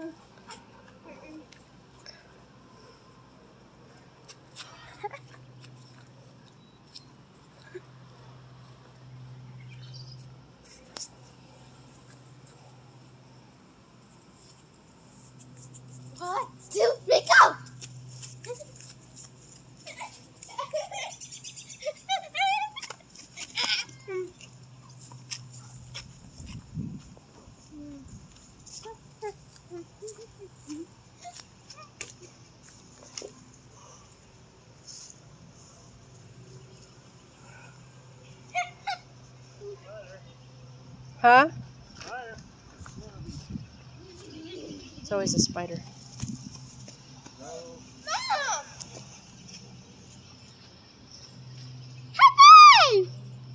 One, two, three, go! Huh? It's always a spider. Mom! Happy!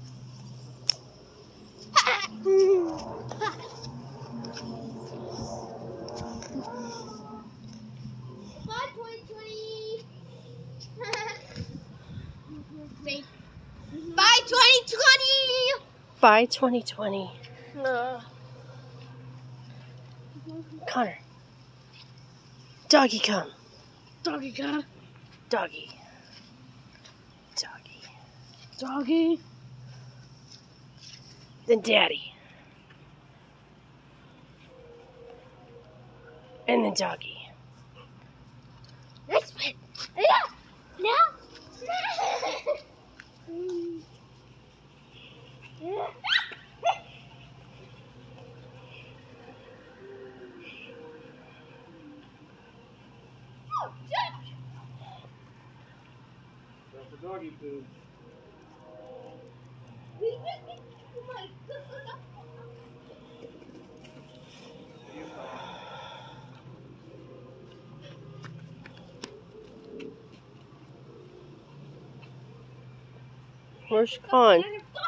2020! Bye 2020. Connor. Doggy come. Doggy come. Doggy. Doggy. Doggy. Then daddy. And then doggy. Next one. Yeah. Now. That's the doggy food. Where's Con?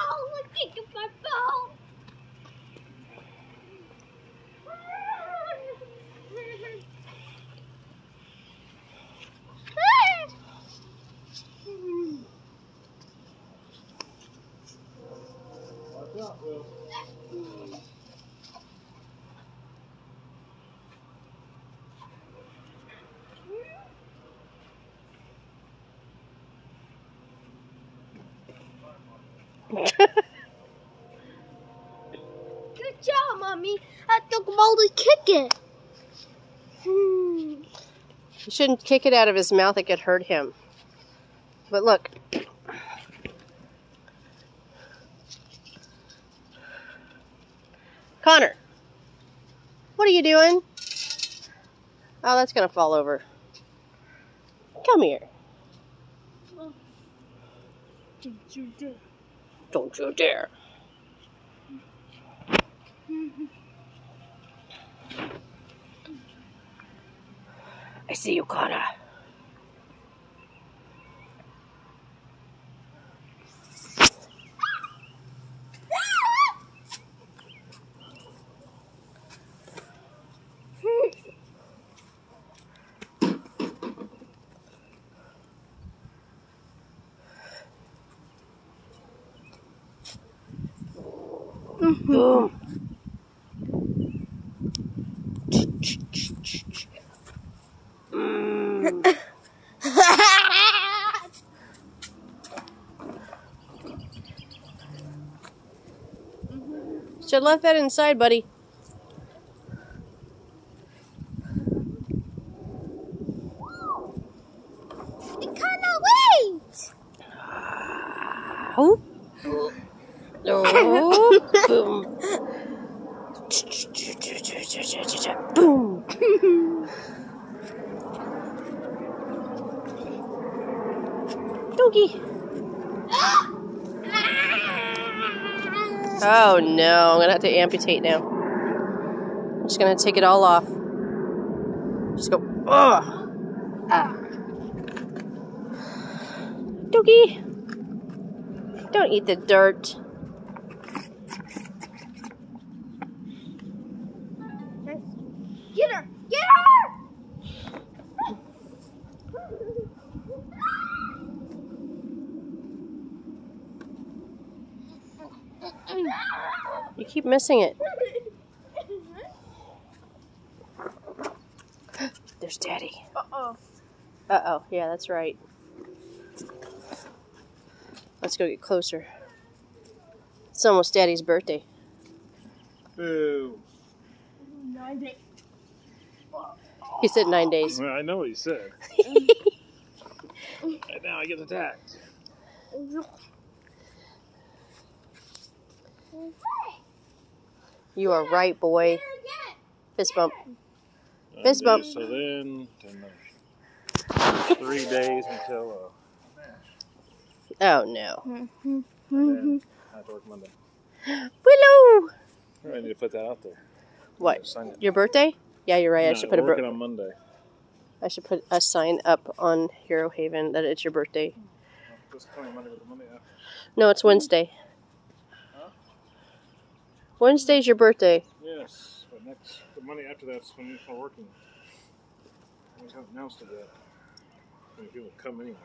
Watch out, Will. Good job, Mommy. I took him all to kick it. You shouldn't kick it out of his mouth. It could hurt him. But look. Connor. What are you doing? Oh, that's going to fall over. Come here. Don't you dare. Don't you dare. I see you, Connor. Boom. Should have left that inside, buddy. It cannot wait. Oh. Oh. Boom. Boom. Doggy. Oh no, I'm going to have to amputate now. I'm just going to take it all off. Just go, ugh. Doggy. Don't eat the dirt. Get her! Get her! You keep missing it. There's Daddy. Uh-oh. Uh-oh. Yeah, that's right. Let's go get closer. It's almost Daddy's birthday. Boo. 9 days. He said 9 days. Well, I know what he said. And now I get attacked. You are right, boy. Fist bump. Fist bump. So then 3 days until Oh, no. then I have to work Monday. Willow! I need to put that out there. What? Sign it. Your birthday? Yeah, you're right. I No, should put working on Monday. I should put a sign up on Hero Haven that it's your birthday. This coming Monday with the Monday after. No, it's Wednesday. Huh? Wednesday's your birthday. Yes, but the Monday after that's when we're working. We haven't announced it yet. I mean, people come anyway.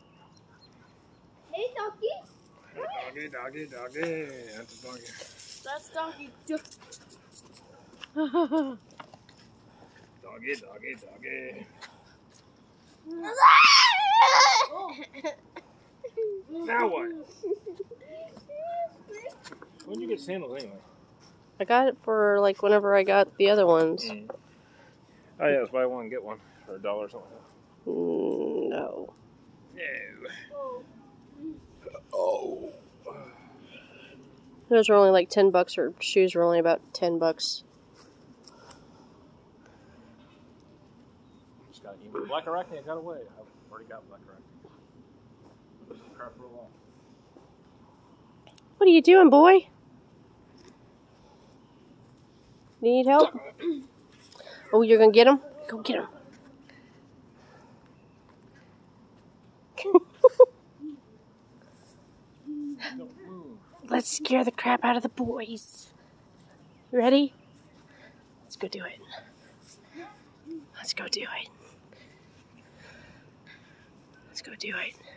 Hey, doggy. Doggy, doggy. That's a doggy. That's doggy. Doggy, doggy, doggy. Now what? When did you get sandals anyway? I got it for like whenever I got the other ones. Oh yeah, it's buy one get one for $1 or something. No. No. Oh. Those were only like $10, or shoes were only about $10. Just got you. Black Arachne got away. I've already got Black Arachne. Crap roll off. What are you doing, boy? Need help? Oh, you're gonna get him? Go get him. Let's scare the crap out of the boys. Ready? Let's go do it. Let's go do it. Let's go do it.